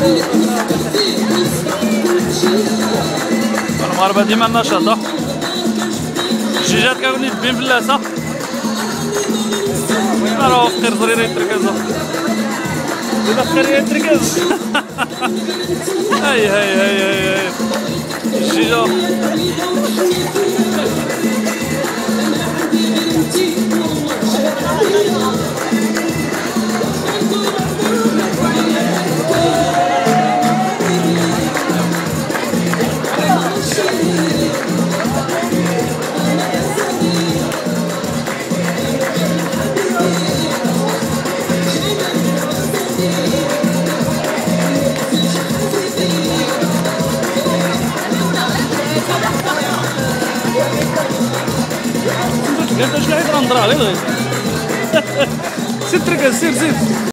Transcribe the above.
المغاربة ديما النشاط. الدجاجات كيكونوا يدبين في اللاسة. راه فقير صغير يتركز. إذا فقير يتركز. هاي هاي هاي هاي الدجاجة. قلت شنو حيت راه نضرع غير سير تركز سير.